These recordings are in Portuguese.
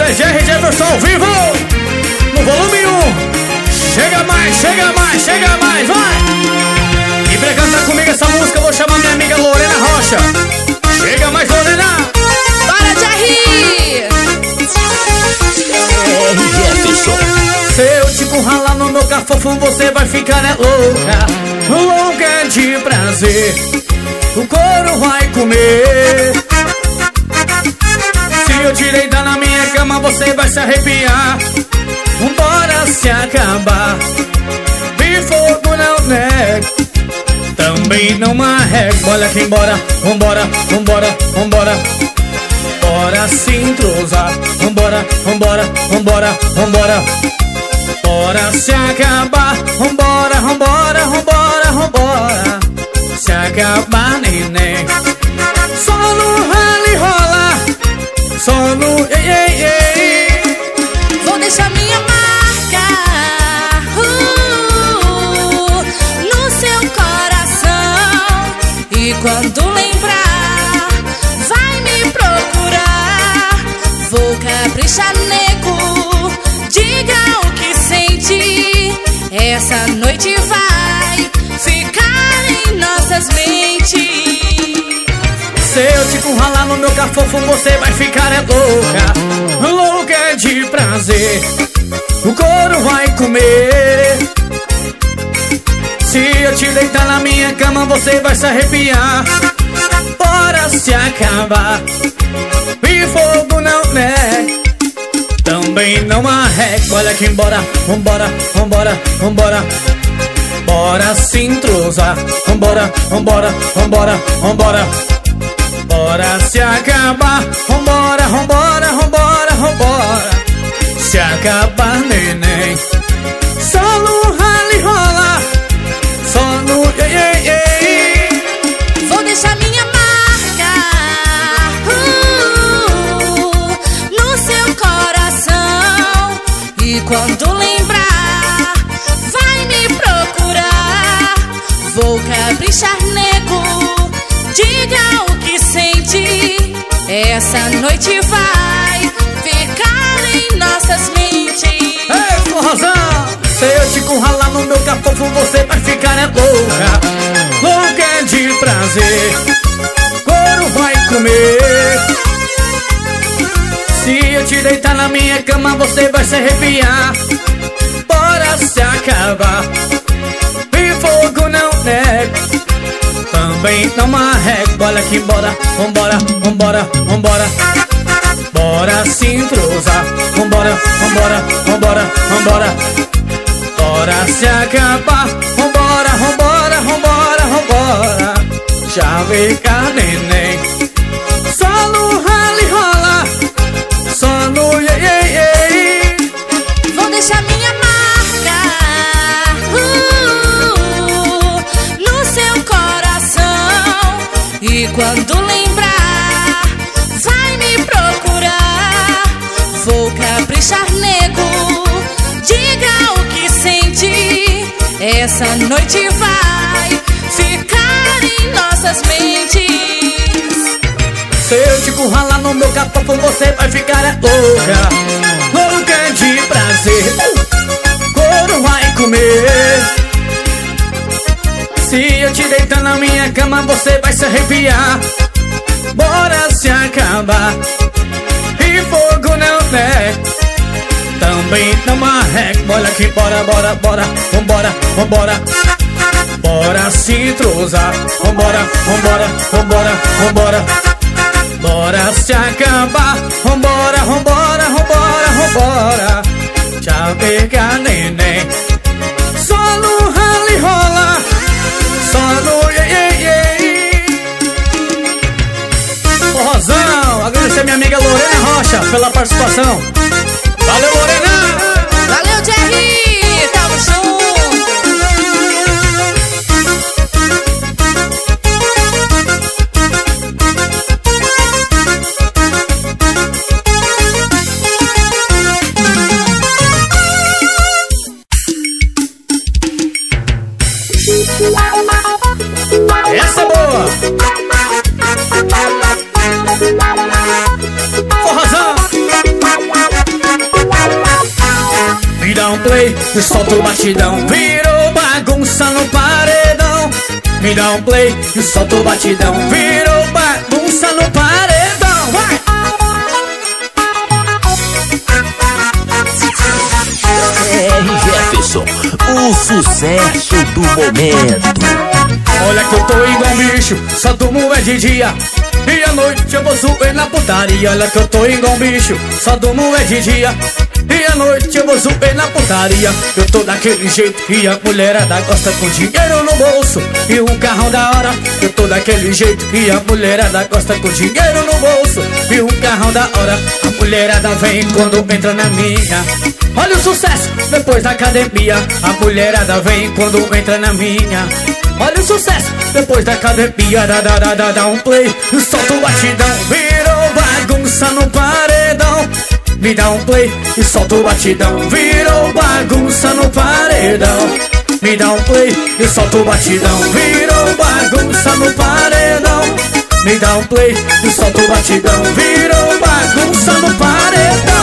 Jerry Jefferson ao vivo, no volume 1. Chega mais, vai! E pra cantar comigo essa música eu vou chamar minha amiga Lorena Rocha. Chega mais, Lorena! Bora, Jerry! Jefferson. Se eu te encurralar no meu cafofo, você vai ficar louca de prazer. O couro vai comer. Se eu te deitar na minha cama, você vai se arrepiar. Bora se acabar. E fogo não nega, também não marrega. Olha aqui, embora, vambora. Bora se entrosar. Vambora. Bora se acabar. Vambora. Se acabar, neném. Só no rally rola, só no ei. Vou deixar minha marca no seu coração. E quando lembrar, vai me procurar. Vou caprichar, nego, diga o que sente. Essa noite vai ficar em nossas mentes. Se eu te encurralar no meu cafofo, você vai ficar louca de prazer. O couro vai comer. Se eu te deitar na minha cama, você vai se arrepiar. Bora se acabar. E fogo não nega, também não arrega. Olha aqui, embora, vambora. Bora se entrosar. Vambora. Bora se acabar. Vambora. Se acabar, neném. Só no rally rola, só no ei. Vou deixar minha marca no seu coração. E quando lembrar, vai me procurar. Vou caprichar, nego, diga o que sente. Essa noite vai ficar em nossas mentes. Ei, forrozão! Se eu te encurralar no meu cafofo, você vai ficar louca de prazer. Couro vai comer. Se eu te deitar na minha cama, você vai se arrepiar. Bora se acabar. E fogo não nega, também não marrega. Olha aqui, bora, vambora. Bora se entrosar. Vambora. Bora se acabar. Vambora. Já fica, neném. Só no rally rola, só no ei. Vou deixar minha marca no seu coração. E quando lembrar, vai me procurar. Vou caprichar, nego, diga o que sente. Essa noite vai ficar em nossas mentes. Se eu te encurralar no meu cafofo, você vai ficar louca de prazer. Couro vai comer. Se eu te deitar na minha cama, você vai se arrepiar. Bora se acabar. E fogo não nega, também não marrega. Olha aqui, bora. Vambora. Bora se entrosar. Vambora. Bora se acabar. Vambora. Já pega, neném. Só no rally rola, só no ei. Forrozão, agradecer a minha amiga Lorena Rocha pela participação. Valeu, Lorena! Valeu, Jerry! Tamo junto! Essa é boa! Forrozão! e solta o batidão. Virou bagunça no paredão. Me dá um play e solta o batidão. Virou bagunça no paredão. Vai! Jefferson, o sucesso do momento. Olha que eu tô igual bicho, só durmo é de dia e à noite eu vou zoer na putaria. Olha que eu tô igual bicho, só durmo é de dia e à noite eu vou zoer na putaria. Eu tô daquele jeito que a mulherada gosta, com dinheiro no bolso e um carrão da hora. Eu tô daquele jeito que a mulherada gosta, com dinheiro no bolso e um carrão da hora. A mulherada vem quando entra na minha. Olha o sucesso depois da academia. A mulherada vem quando entra na minha. Olha o sucesso depois da academia. Dá um play e solta o batidão. Virou bagunça no paredão. Me dá um play e solta o batidão. Virou bagunça no paredão. Me dá um play e solta o batidão. Virou bagunça no paredão. Me dá um play e solta o batidão. Virou bagunça no paredão.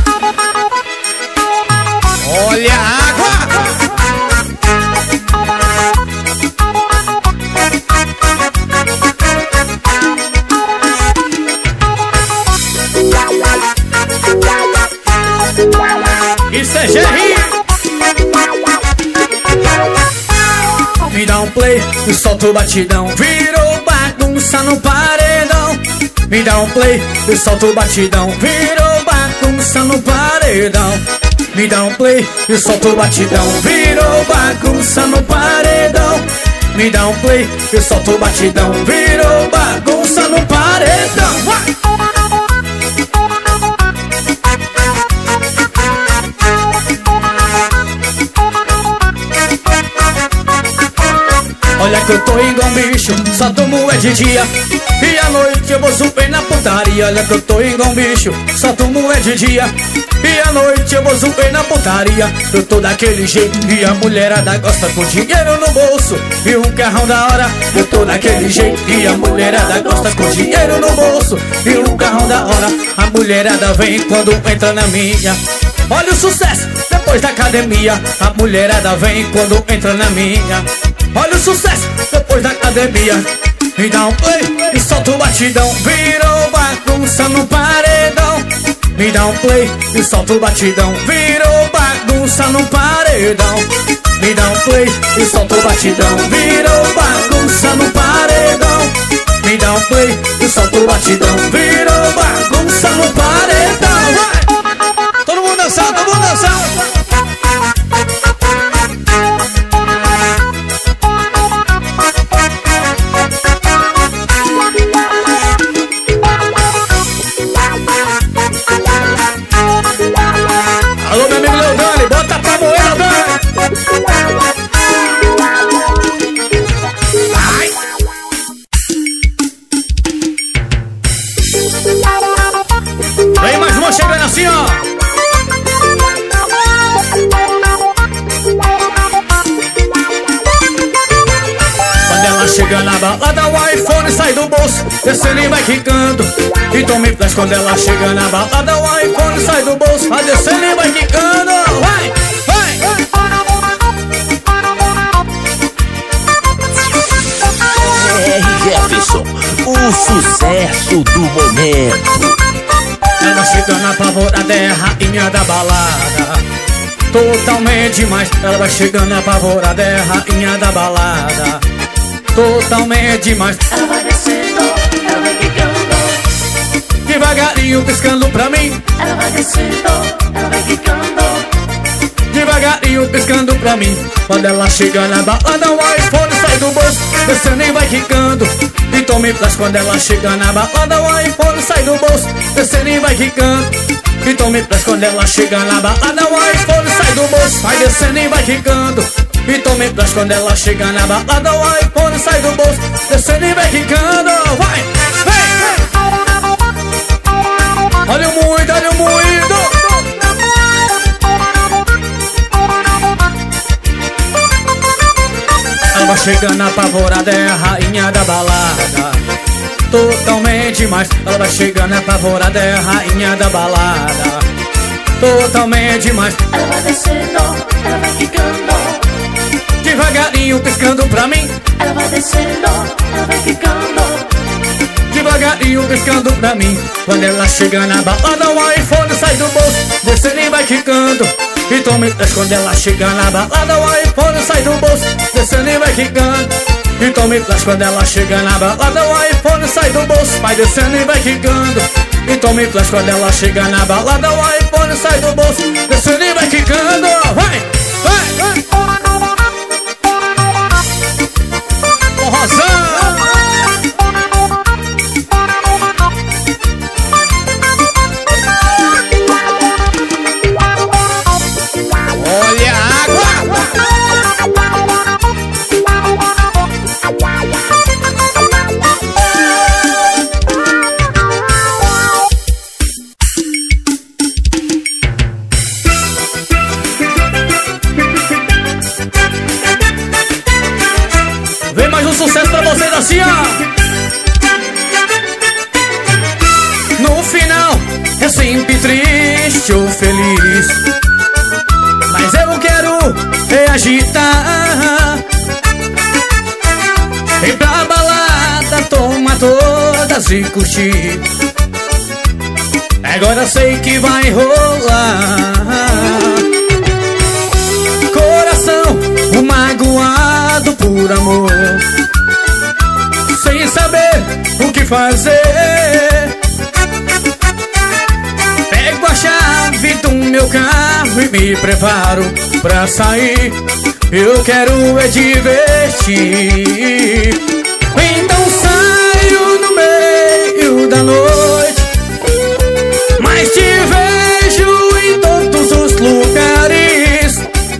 Olha a água! Isso é Jerry! Me dá um play e solta o batidão. Virou bagunça no paredão. Me dá um play e solta o batidão. Virou bagunça no paredão. Me dá um play e solta o batidão. Virou bagunça no paredão. Me dá um play e solta o batidão. Virou bagunça no paredão. Vai! Olha que eu tô igual um bicho, só durmo é de dia e à noite eu vou subir na putaria. Olha que eu tô igual um bicho, só durmo é de dia e à noite eu vou subir na putaria. Eu tô daquele jeito que a mulherada gosta, com dinheiro no bolso e um carrão da hora. Eu tô daquele jeito que a mulherada gosta, com dinheiro no bolso e um carrão da hora. A mulherada vem quando entra na minha. Olha o sucesso depois da academia. A mulherada vem quando entra na minha. Olha o sucesso depois da academia. Me dá um play e solta o batidão. Virou bagunça no paredão. Me dá um play e solta o batidão. Virou bagunça no paredão. Me dá um play e solta o batidão. Virou bagunça no paredão. Me dá um play e solta o batidão. Virou bagunça no paredão. Vai! Todo mundo dançando, todo mundo dançando. Alô, meu amigo Leodani, bota pra moer, Leodani. Vem mais uma chegando assim, ó. Quando ela chega na balada, o iPhone sai do bolso, descendo e vai quicando. Então me flash quando ela chega na balada, o iPhone sai do bolso, vai descendo e vai quicando. Vai, vai, Jefferson, o sucesso do momento. Ela chegando apavorada, é a rainha da balada. Totalmente demais. Ela vai chegando apavorada, é a rainha da balada. Totalmente demais. Ela vai descendo, ela vai quicando. Devagarinho piscando pra mim. Ela vai descendo, ela vai quicando. Devagarinho piscando pra mim. Quando ela chega na balada, o iPhone sai do bolso, descendo e vai quicando. Então me flash quando ela chega na balada, o iPhone sai do bolso, descendo e vai quicando. Então me flash quando ela chega na balada, o iPhone sai do bolso, vai descendo e vai quicando. Então me flash quando ela chega na balada, o iPhone sai do bolso, descendo e vai quicando. Vai, vem, vem. Olha o moído, olha o moído. Ela vai chegando apavorada, é a rainha da balada. Totalmente demais. Ela vai chegando apavorada, é a rainha da balada. totalmente demais. Ela vai descendo, ela vai ficando Devagarinho piscando pra mim. Ela vai descendo, ela vai ficando Devagarinho piscando pra mim. Quando ela chega na balada, o iPhone sai do bolso, descendo e vai quicando. E tome flash quando ela chega na balada, o iPhone sai do bolso, descendo e vai quicando. E tome flash quando ela chega na balada, o iPhone sai do bolso, vai descendo e vai quicando. E tome flash quando ela chega na balada, o iPhone sai do bolso, descendo e vai quicando. Vai, vai, vai. Rosão. Olha a água. Vem mais um sucesso pra vocês assim, ó. No final é sempre triste ou feliz, mas eu quero agitar. Ir pra balada, tomar todas e curtir. Agora sei que vai rolar. Coração magoado por amor, sem saber o que fazer. Pego a chave do meu carro e me preparo pra sair. Eu quero divertir. Então saio no meio da noite, mas te vejo em todos os lugares.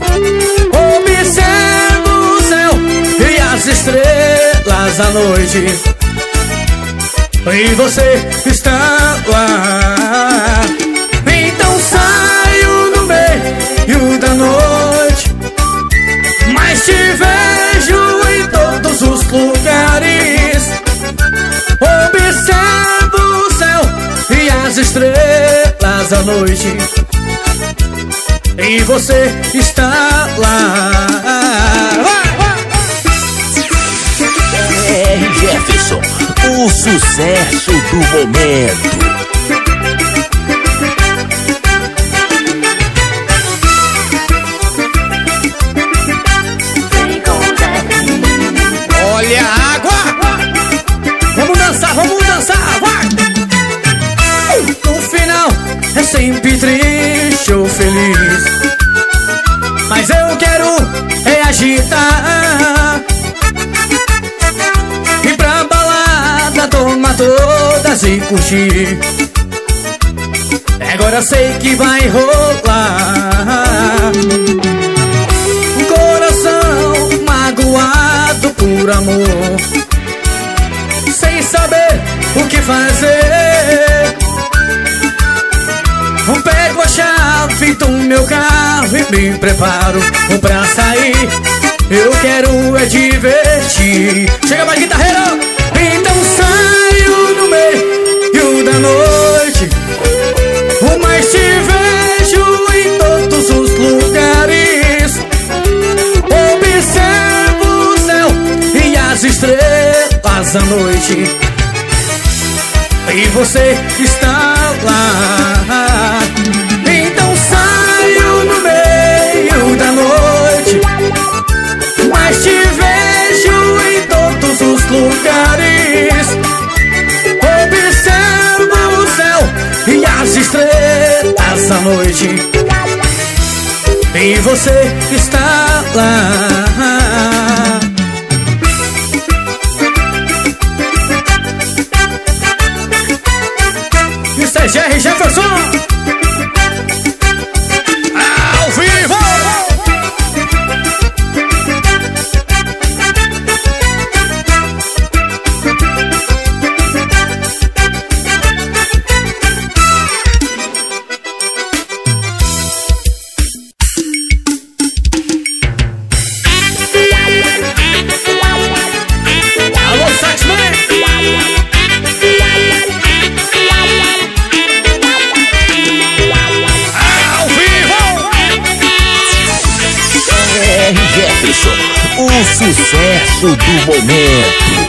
Observo o céu e as estrelas à noite, e você está lá. Então saio no meio da noite, mas te vejo em todos os lugares. Observo o céu e as estrelas à noite, e você está lá. Jefferson, o sucesso do momento. Olha a água. Vamos dançar, vai. No final é sempre triste ou feliz, mas eu quero agitar. Ir pra balada, tomar todas e curtir. Agora sei que vai rolar. Coração magoado por amor, sem saber o que fazer. Pego a chave do meu carro e me preparo pra sair. Eu quero divertir. Chega mais, guitarreiro. Então saio no meio da noite, mas te vejo em todos os lugares. Observo o céu e as estrelas à noite, e você está lá. Então saio no meio da noite, mas te vejo em todos os lugares. Observo o céu e as estrelas à noite, e você está lá. Isso é Jerry Jefferson ao vivo. sucesso do momento.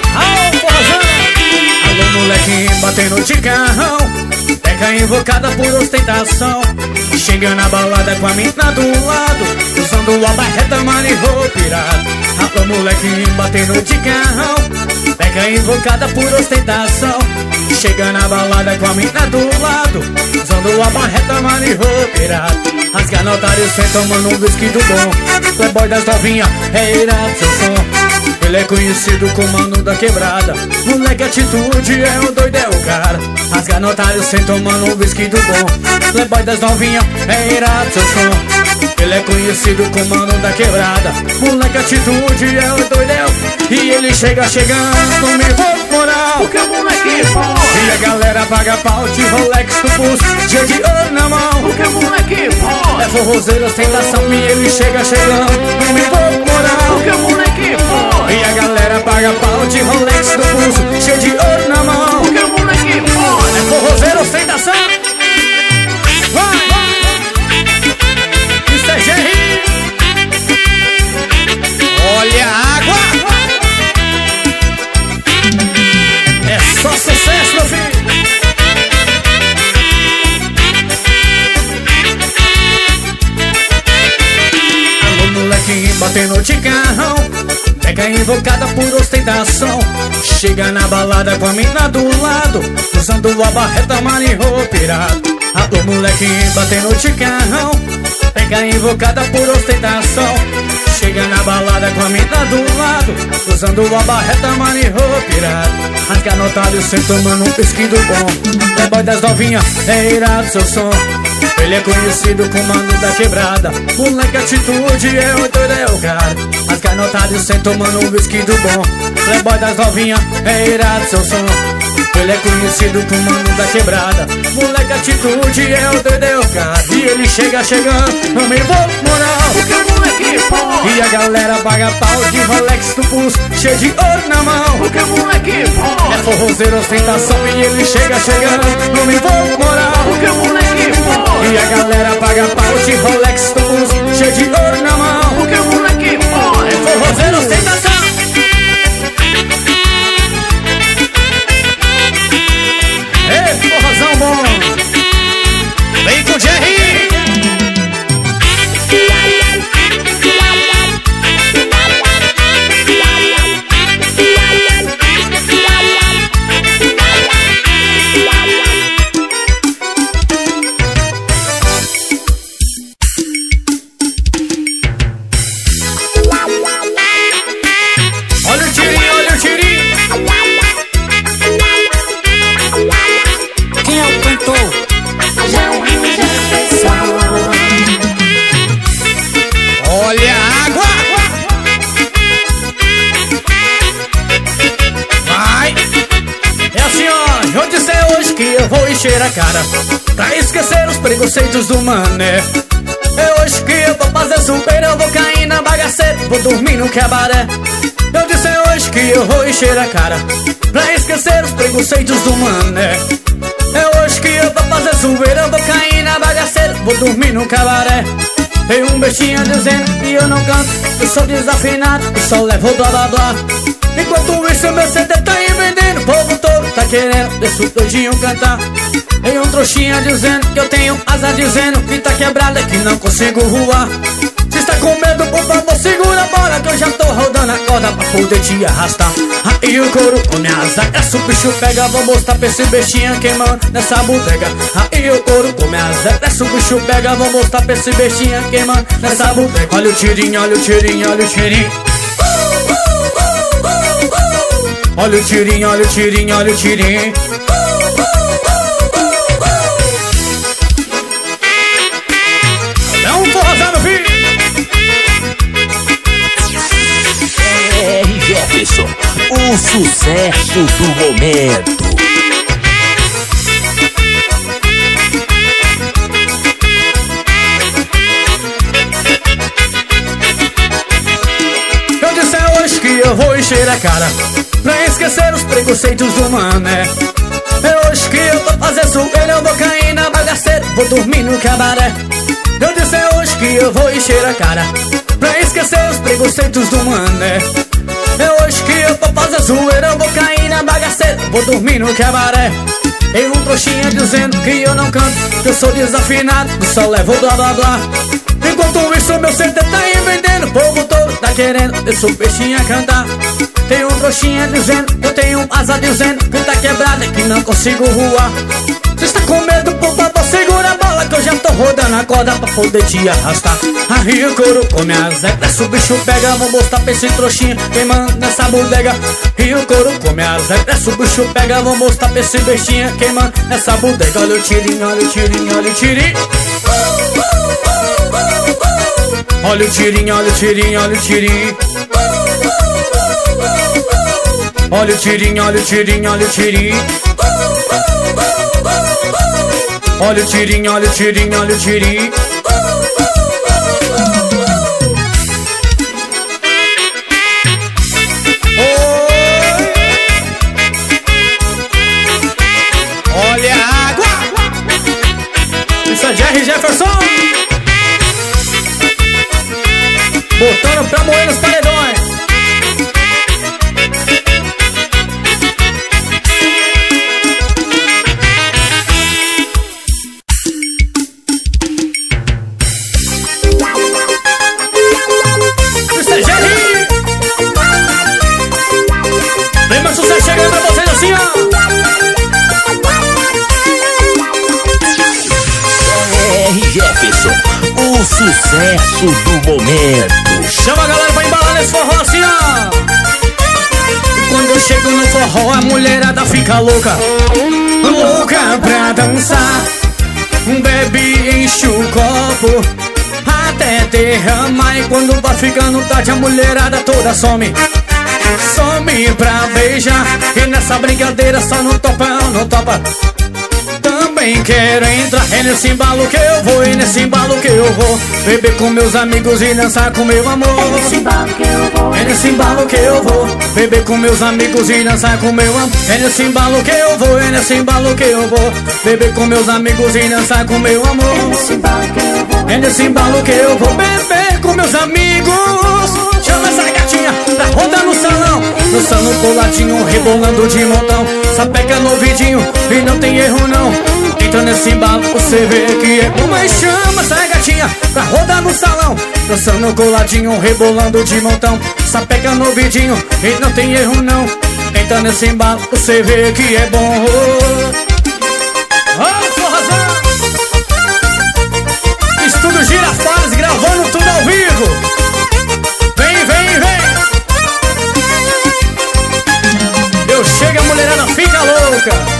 Alô, molequinho batendo de carrão, pega invocada por ostentação. Chega na balada com a mina do lado, usando a barreta, mano e roupa pirata. Alô, molequinho batendo de carrão, pega invocada por ostentação. Chega na balada com a mina do lado, usando a barreta, mano e roupa pirata. Rasga notário, cê tomando um whisky do bom. Playboy das novinhas, é irado seu som. Ele é conhecido como mano da quebrada. Moleque atitude, é o doido, é o cara. Rasga notário, cê tomando um whisky do bom. Playboy das novinhas, é irado seu som. Ele é conhecido como mano da quebrada. Moleque atitude, é o doido, é o... E ele chega chegando, me vou moral. Porque o moleque é bom. E a galera paga pau de Rolex no pulso, cheio de ouro na mão. Porque o moleque é bom. É forrozeiro, ostentação e ele chega chegando, não me vou moral. Porque o moleque é bom. E a galera paga pau de Rolex no pulso, cheio de ouro na mão. Porque o moleque é bom. É forrozeiro, ostentação. Vai! Isso é Jerry. Olha a água. É só sucesso, meu filho. Molequinho batendo de carrão, pega invocada por ostentação. Chega na balada com a mina do lado, usando a barreta, mano e roupa pirata. Alô, molequinho batendo de carrão, pega invocada por ostentação. Chega na balada com a mina do lado, usando a barreta, mano e roupa pirata. Rasga notário, cê tomando um whisky do bom. Playboy das novinhas, é irado seu som. Ele é conhecido como mano da quebrada. Moleque atitude, é o doido, é o cara. Rasga notário, cê tomando um whisky do bom. Playboy das novinhas, é irado seu som. Ele é conhecido como mano da quebrada. Moleque atitude, é o doido, é o cara. E ele chega chegando, não me vou moral. Porque o moleque é bom. E a galera paga pau de Rolex no pulso, cheio de ouro na mão. Porque o moleque é bom. É forrozeiro, ostentação e ele chega chegando, não me vou moral. Porque o moleque é bom. E a galera paga pau de Rolex no pulso, cheio de ouro na mão. Porque o moleque é bom. É forrozeiro, ostentação. Ei, forrozão bom. Vem com o Jerry. Olha o tirinho, olha o tirinho. Quem é o cantor? Olha a água. Vai. É assim, ó. Eu disse hoje que eu vou encher a cara pra esquecer os preconceitos do mané. É hoje que eu vou fazer subeira, eu vou cair na bagaceira, vou dormir no cabaré. Eu disse hoje que eu vou encher a cara pra esquecer os preconceitos do mané. É hoje que eu vou fazer zoeira, eu vou cair na bagaceira, vou dormir no cabaré. Tem um bestinha dizendo que eu não canto, eu sou desafinado e só levo blá blá blá. Enquanto isso meu CD tá aí vendendo, o povo todo tá querendo deixa o doidinho cantar. Tem um trouxinha dizendo que eu tenho asa, dizendo que tá quebrada, que não consigo voar. Se está com medo, por favor, segura a bola, que eu já tô rodando a corda pra poder te arrastar. Aí o couro com minha asa, essa o bicho pega, vou mostrar pra esse bestinha queimando nessa bodega. Aí o couro com minha asa, essa o bicho pega, vou mostrar pra esse bestinha queimando nessa bodega. Olha o tirinho, olha o tirinho, olha o tirinho. Olha o tirinho, olha o tirinho, olha o tirinho. É um forrozado, filho. Jefferson, o sucesso do momento. Eu disse hoje que eu vou encher a cara pra esquecer os preconceitos do mané. É hoje que eu vou fazer zoeira, eu vou cair na bagaceira, vou dormir no cabaré. Eu disse hoje que eu vou encher a cara pra esquecer os preconceitos do mané. É hoje que eu vou fazer zoeira, eu vou cair na bagaceira, vou dormir no cabaré. Tem um trouxinha dizendo que eu não canto, que eu sou desafinado, que só levo blá blá blá. Enquanto isso meu CD tá aí vendendo, o povo todo tá querendo ver seu peixinho cantar. Tem um trouxinha dizendo, eu tenho asa dizendo que tá quebrada e que não consigo voar. Você está com medo, por favor, segura a bola que eu já tô rodando a corda pra poder te arrastar. Aí o couro come as égreas, o bicho pega, vou mostrar pra esse trouxinha quem manda nessa bodega. E o couro come as égreas, o bicho pega, vou mostrar pra esse bestinha quem manda nessa bodega. Olha o tirinho, olha o tirinho, olha o tirinho. Olha o tirinho, olha o tirinho, olha o tirinho. Olha o tirinho, olha o tirinho, olha o tirinho. Olha o tirinho, olha o tirinho, olha o tirinho. Olha a água. Isso é Jerry Jefferson botando pra moer nos paredões. Isso é Jerry. Vem mais sucesso chegando pra vocês assim, ó. R. Jefferson, o sucesso do momento. Chama a galera pra embalar nesse forró assim, ó. E quando eu chego no forró, a mulherada fica louca, louca pra dançar. Bebe, enche o copo até derramar. E quando vai ficando tarde, a mulherada toda some, some pra beijar. E nessa brincadeira só não topa, não topa. Também quero entrar, é nesse embalo que eu vou, é nesse embalo que eu vou. Beber com meus amigos e dançar com meu amor. É nesse embalo que eu vou, é nesse embalo que eu vou. Beber com meus amigos e dançar com meu amor. É nesse embalo que eu vou, é nesse embalo que eu vou. Beber com meus amigos e dançar com meu amor. É nesse embalo que eu vou, é nesse embalo que eu vou. Beber com meus amigos. Chama essa gatinha pra rodar no salão, dançando coladinho, rebolando de montão. Sapeca no vidinho e não tem erro não. Entra nesse embalo, você vê que é bom. Mas chama essa gatinha pra rodar no salão, dançando coladinho, rebolando de montão. Sapeca no vidinho e não tem erro não. Entra nesse embalo, você vê que é bom. Oh, forrazão! Estúdio Girafales gravando tudo ao vivo. Vem, vem, vem! Eu chego, a mulherada fica louca.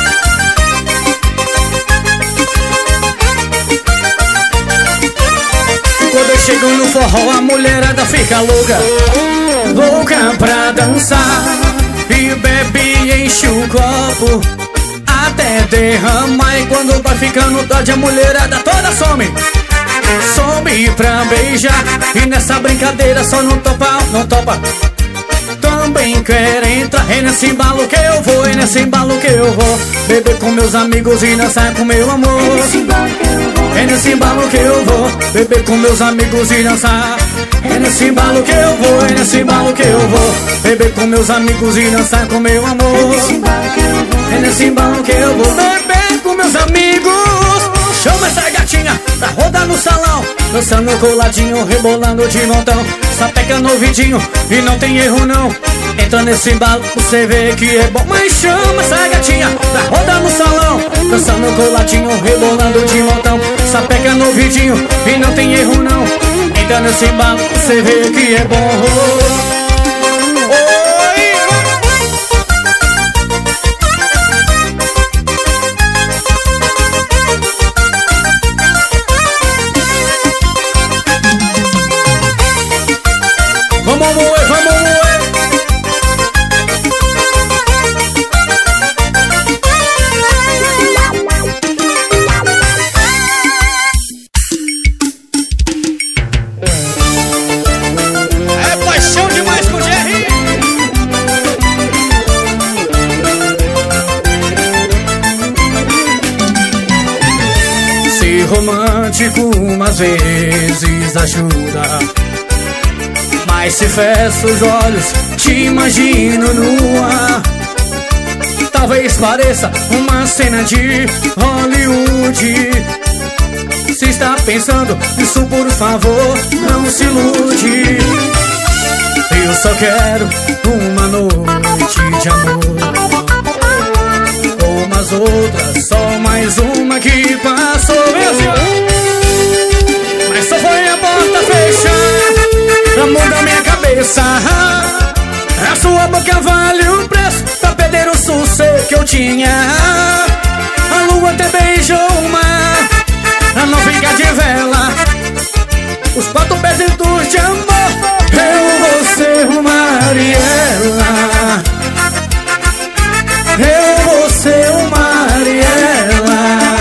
Quando eu chego no forró, a mulherada fica louca, louca pra dançar. E bebe e enche o copo até derramar. E quando vai ficando tarde, a mulherada toda some, some pra beijar. E nessa brincadeira só não topa, não topa. Também quero entrar, é nesse embalo que eu vou, é nesse embalo que eu vou. Beber com meus amigos e dançar com meu amor. É nesse embalo que eu vou, beber com meus amigos e dançar. É nesse embalo que eu vou, é nesse embalo que eu vou. Beber com meus amigos e dançar com meu amor. É nesse embalo que eu vou, beber com meus amigos. Chama essa gatinha pra rodar no salão, dançando coladinho, rebolando de montão. Sapeca no vidinho e não tem erro não. Entra nesse embalo, você vê que é bom. Mas chama essa gatinha pra rodar no salão, dançando coladinho, rebolando de montão. Sapeca no vidinho e não tem erro não. Entra nesse embalo, você vê que é bom. Vamos moer, vamos moer. É paixão demais com o Jerry. Ser romântico umas vezes ajuda, Mas se fecho os olhos, te imagino nua. Talvez pareça uma cena de Hollywood. Se está pensando nisso, por favor, não se ilude. Eu só quero uma noite de amor, como as outras, só mais uma que passou. Mas só foi a porta fechar pra mudar minha cabeça. A sua boca vale o preço pra perder o sossego que eu tinha. A lua até beijou o mar pra não ficar de vela. Os 4 pedaços de amor, eu, você, o Mariela. Eu, você, o Mariela.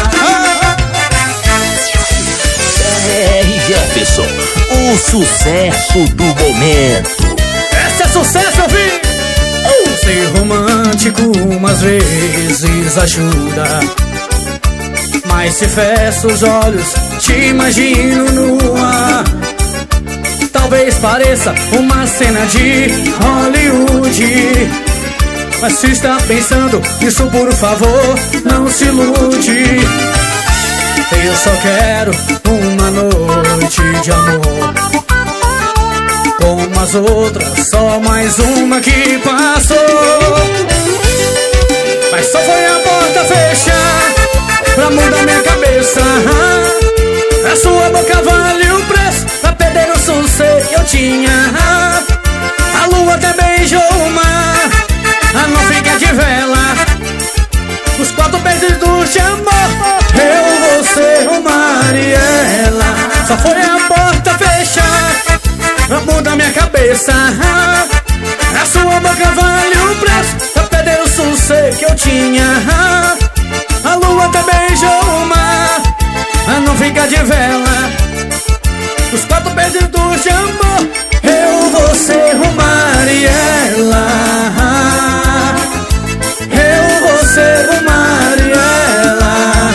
R. Jefferson, o sucesso do momento. Esse é sucesso, eu vi! Ser romântico umas vezes ajuda, mas se fecho os olhos, te imagino nua. Talvez pareça uma cena de Hollywood, mas se está pensando nisso, por favor, não se ilude. Eu só quero uma noite de amor, como as outras, só mais uma que passou. Mas só foi a porta fechar pra mudar minha cabeça. A sua boca vale o preço pra perder o sossego que eu tinha. A lua até beijou o mar a não ficar de vela. Os 4 beijos de amor, eu, você, o Mariela. Só foi a porta fechar pra mudar minha cabeça. A sua boca vale o preço pra perder o sossego que eu tinha. A lua até beijou o mar a não ficar de vela. Os 4 beijos de amor, eu, você, o Mariela. Eu, você, o Mariela.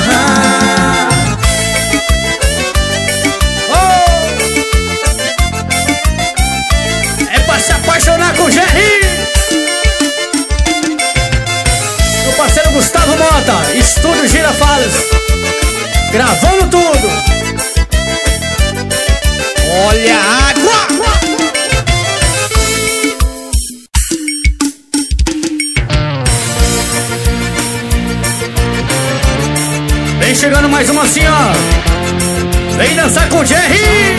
É pra se apaixonar com o Jerry. Meu parceiro Gustavo Mota, Estúdio Girafales, gravando tudo. Olha a água! Vem chegando mais uma assim, ó. Vem dançar com o Jerry.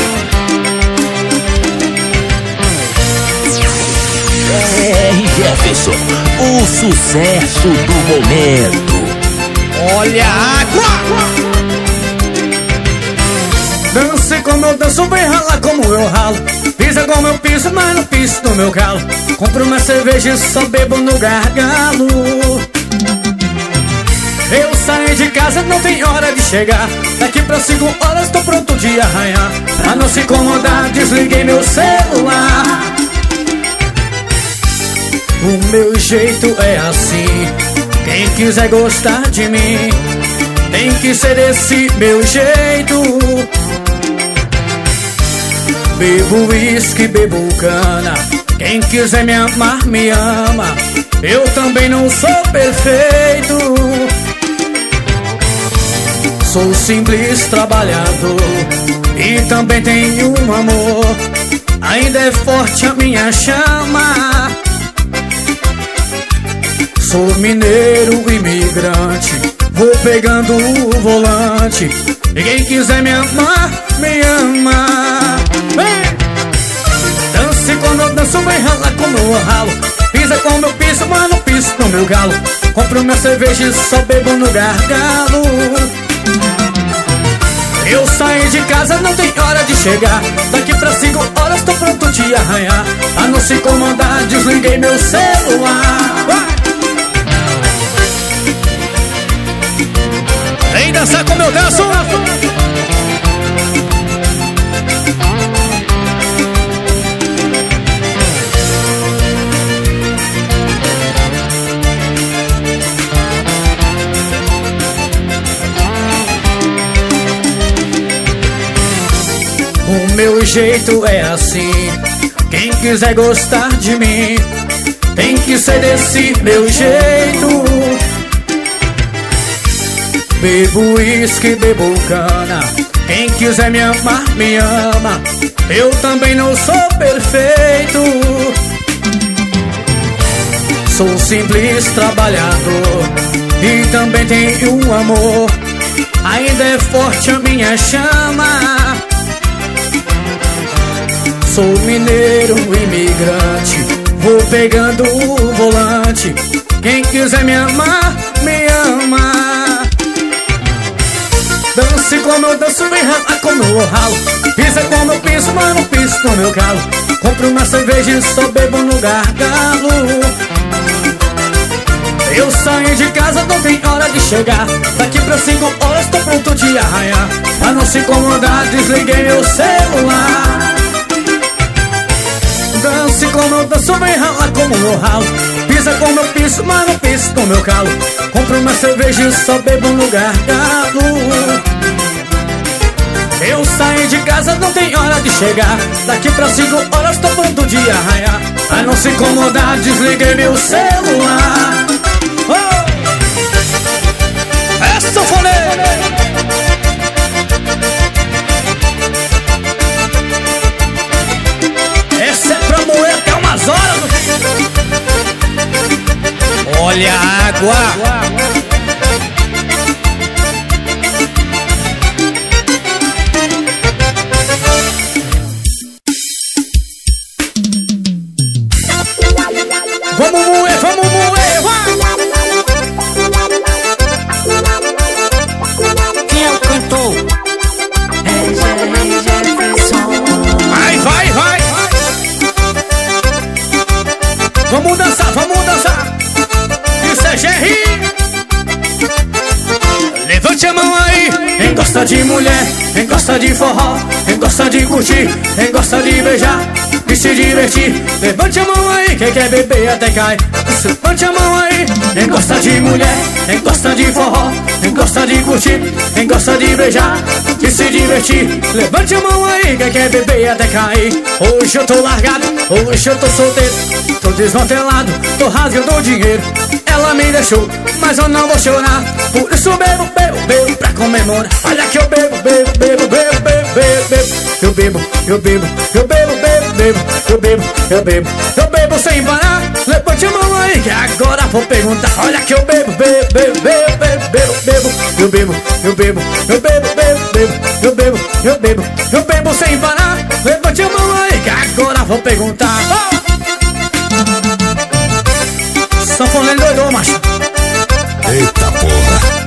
R. Jefferson, o sucesso do momento. Olha a água! Dance como eu danço, vem ralar como eu ralo. Pisa como eu piso, mas não piso no meu galo. Compro uma cerveja e só bebo no gargalo. Eu saí de casa, não tem hora de chegar. Daqui pra 5 horas tô pronto de arranhar. Pra não se incomodar, desliguei meu celular. O meu jeito é assim, quem quiser gostar de mim tem que ser desse meu jeito. Bebo uísque, bebo cana, quem quiser me amar, me ama. Eu também não sou perfeito, sou simples trabalhador e também tenho um amor. Ainda é forte a minha chama. Sou mineiro, imigrante, vou pegando o volante. E quem quiser me amar, me ama. Vem! Dance quando eu danço, vem ralar como eu ralo. Pisa como eu piso, mas não piso no meu galo. Compro minha cerveja e só bebo no gargalo. Eu saí de casa, não tem hora de chegar. Daqui pra 5 horas tô pronto de arranhar. A não se incomodar, desliguei meu celular. Vem dançar como eu danço. O meu jeito é assim, Quem quiser gostar de mim tem que ser desse meu jeito. Bebo uísque, bebo cana. Quem quiser me amar, me ama. Eu também não sou perfeito. Sou simples trabalhador e também tenho um amor. Ainda é forte a minha chama. Sou mineiro, imigrante, vou pegando o volante. Quem quiser me amar, me ama. Dance como eu danço, vem ralar como eu ralo. Pisa como eu piso, mano, piso no meu calo. Compro uma cerveja e só bebo no gargalo. Eu saio de casa, não tem hora de chegar. Daqui pra 5 horas tô pronto de arranhar. Pra não se incomodar, desliguei meu celular. Dance como eu danço, vem ralar como eu ralo. Pisa como eu piso, mas não piso no meu calo. Compro uma cerveja e só bebo no gargalo. Eu saio de casa, não tem hora de chegar. Daqui pra 5 horas tô pronto de arranhar. Pra não se incomodar, desliguei meu celular. Oh! É sanfoneiro! Essa é pra moer até umas horas. Olha a água. Vamos moer, vamos moer, Quem é o cantor? vai, vai, vai. Vamos dançar, vamos dançar. Isso é Jerry. Levante a mão aí. Quem gosta de mulher, quem gosta de forró, quem gosta de curtir, quem gosta de beijar e se divertir. Levante a mão aí, quem quer beber até cai. Levante a mão aí. Quem gosta de mulher, quem gosta de forró, quem gosta de curtir, quem gosta de beijar e se divertir. Levante a mão aí, quem quer beber até cair. Hoje eu tô largado, hoje eu tô solteiro, tô desmantelado, tô rasgando dinheiro. Ela me deixou, mas eu não vou chorar. Por isso bebo, bebo, bebo pra comemorar. Olha que eu bebo, bebo, bebo, bebo, bebo, bebo, bebo. Eu bebo, eu bebo, eu bebo, bebo, bebo. Eu bebo, eu bebo, eu bebo sem parar. Levante a mão aí que agora vou perguntar. Olha que eu bebo, bebo, bebo, bebo, bebo, bebo, bebo. Eu bebo, eu bebo, eu bebo, bebo, bebo. Eu bebo, eu bebo, eu bebo sem parar. Levante a mão aí que agora vou perguntar. Sanfoneiro doidou, macho. Eita porra.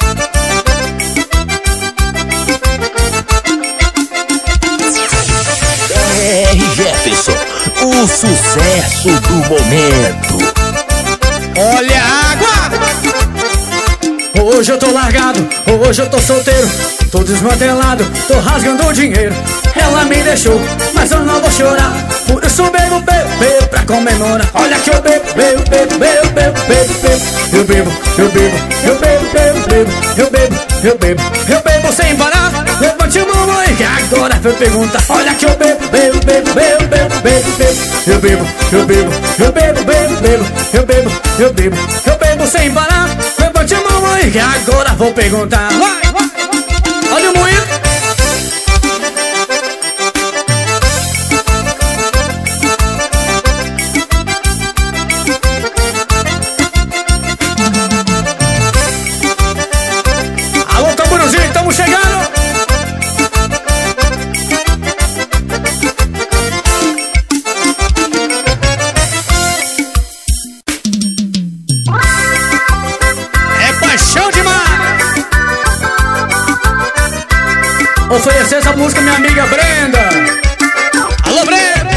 Jefferson, o sucesso do momento. Olha a água. Hoje eu tô largado, hoje eu tô solteiro, tô desmantelado, tô rasgando dinheiro. Ela me deixou, mas eu não vou chorar. Por isso bebo, bebo, bebo pra comemorar. Olha que eu bebo, bebo, bebo, bebo, bebo, bebo, bebo. Eu bebo, eu bebo, eu bebo, bebo, bebo. Eu bebo, eu bebo, eu bebo sem parar. Levante a mão aí que agora foi perguntar. Olha que eu bebo, bebo, bebo, bebo, bebo, bebo, bebo. Eu bebo, eu bebo, eu bebo, bebo, bebo. Eu bebo, eu bebo, eu bebo sem parar. Levante a mão aí que agora vou perguntar. Vai, vai. Olha o moinho. Alô, Tamburuzinho, estamos chegando. Oferecer essa música minha amiga Brenda. Alô, Brenda.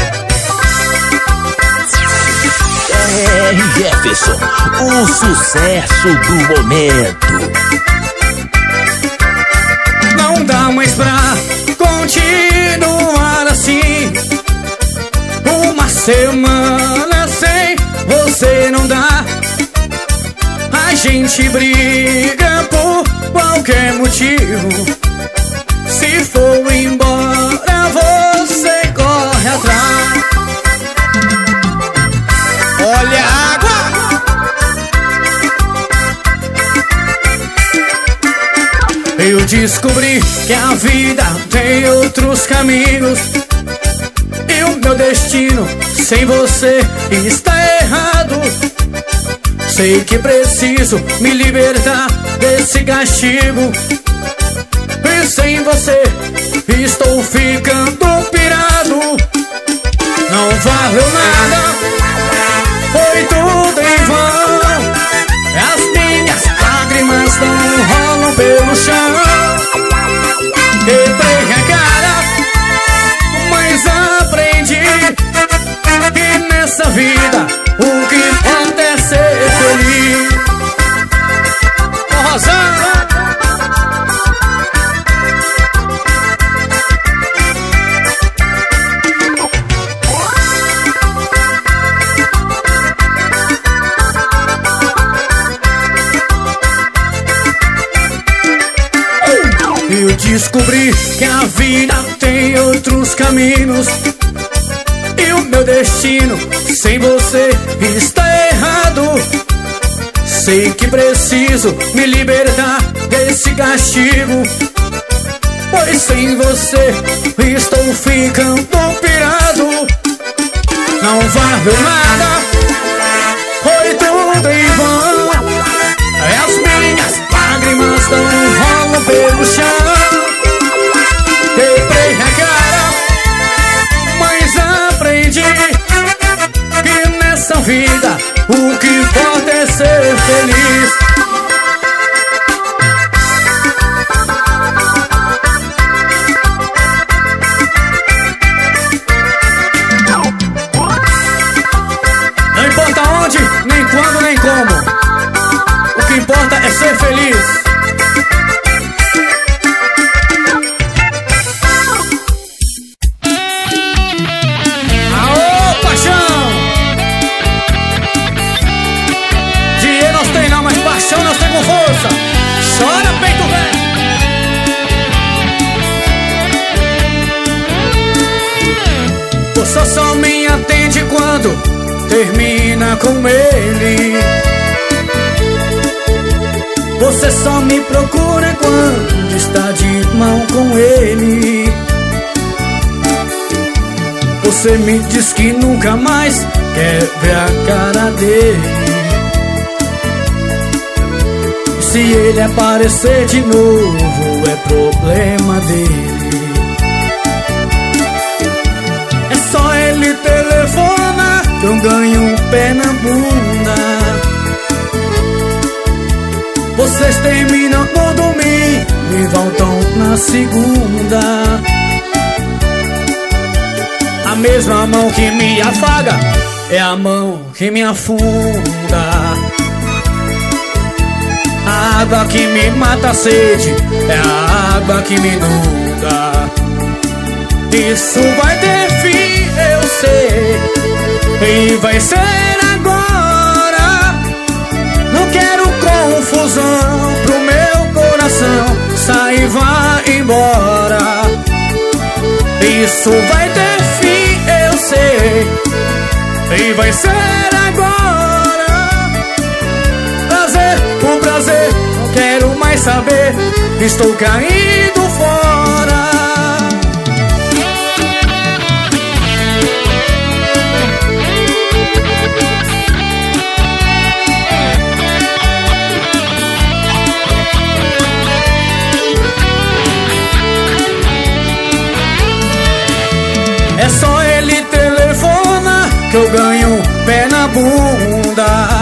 Jefferson, o sucesso do momento. Não dá mais pra continuar assim. Uma semana sem você não dá. A gente briga por qualquer motivo. Se for embora, você corre atrás. descobri que a vida tem outros caminhos e o meu destino sem você está errado. Sei que preciso me libertar desse castigo e sem você estou ficando pirado. Não valeu nada, foi tudo em vão. As minhas lágrimas não rolam pelo chão. Quebrei a cara, mas aprendi que nessa vida o que importa é ser feliz. Rosana! Eu descobri que a vida tem outros caminhos e o meu destino sem você está errado. Sei que preciso me libertar desse castigo, pois sem você estou ficando pirado. Não valeu nada, foi tudo em vão. As minhas lágrimas não rolam pelo chão. Quebrei a cara, mas aprendi que nessa vida o que importa é ser feliz. Não importa onde, nem quando, nem como. O que importa é ser feliz. Aô, paixão! Dinheiro nós tem não, mas paixão nós tem com força. Chora, peito velho! Você só me atende quando termina com ele. Você só me procura quando está de mão com ele. Você me diz que nunca mais quer ver a cara dele. E se ele aparecer de novo é problema dele. É só ele telefonar que eu ganho um pé na bunda. Vocês terminam no domingo e voltam na segunda. A mesma mão que me afaga é a mão que me afunda. A água que me mata a sede é a água que me inunda. Isso vai ter fim, eu sei, e vai ser agora. Não quero confusão pro meu coração. Sai e vai embora. Isso vai ter fim, eu sei, e vai ser agora. Prazer por prazer, não quero mais saber. Estou caindo fora. É só ele telefona que eu ganho um pé na bunda.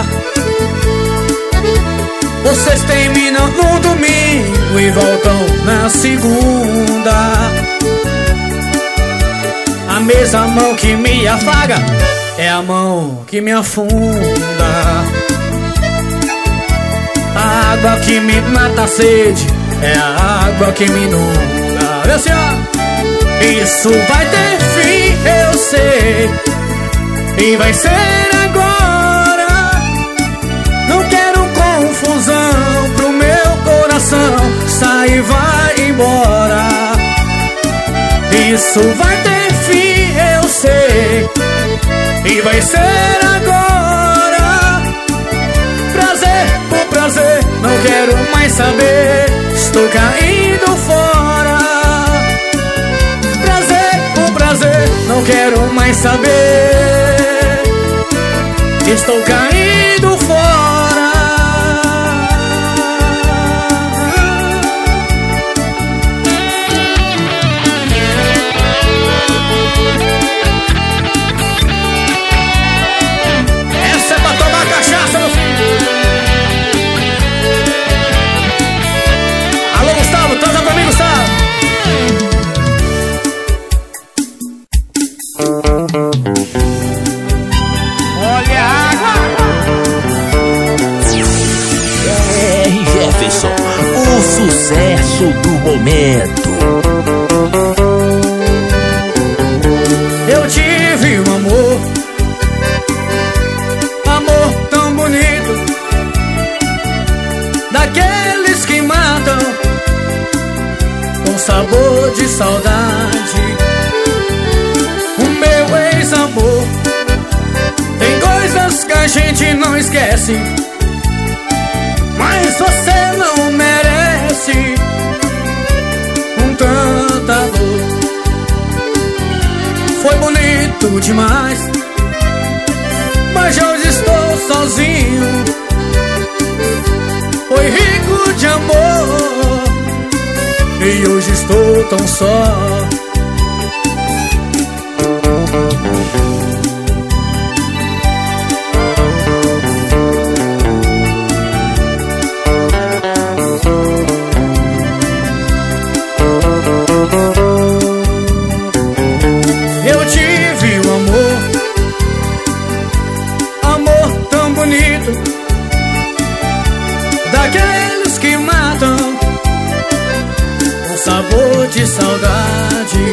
Vocês terminam no domingo e voltam na segunda. A mesma mão que me afaga é a mão que me afunda. A água que me mata a sede é a água que me inunda. Vê assim, ó. Isso vai ter fim, eu sei, e vai ser agora. Não quero confusão pro meu coração. Sai e vai embora. Isso vai ter fim, eu sei, e vai ser agora. Prazer por prazer, não quero mais saber. Estou caindo quero mais saber. Estou caindo fora. Essa é pra tomar cachaça, meu filho. Alô, Gustavo, toca pra mim, Gustavo. Olha a água. Jefferson, o sucesso do momento. Eu tive um amor, amor tão bonito, daqueles que matam com sabor de saudade. O meu ex-amor tem coisas que a gente não esquece, mas você não merece com tanta dor. Foi bonito demais, mas hoje estou sozinho. Foi rico de amor e hoje estou tão só. Eu tive um amor, amor tão bonito, daqueles que matam com sabor de saudade.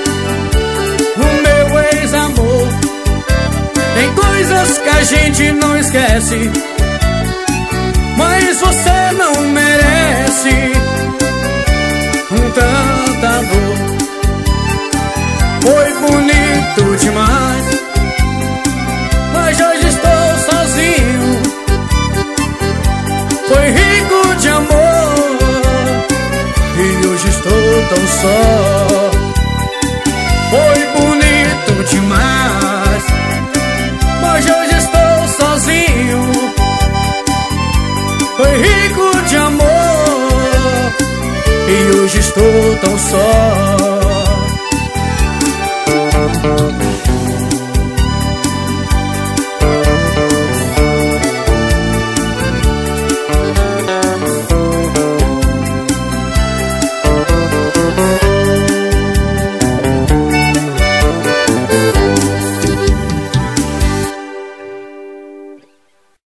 O meu ex-amor tem coisas que a gente não esquece, mas você não merece com tanta dor. Foi bonito demais, mas hoje estou sozinho. Foi rico de amor e hoje estou tão só. Foi bonito demais, mas hoje estou sozinho. Foi rico de amor e hoje estou tão só.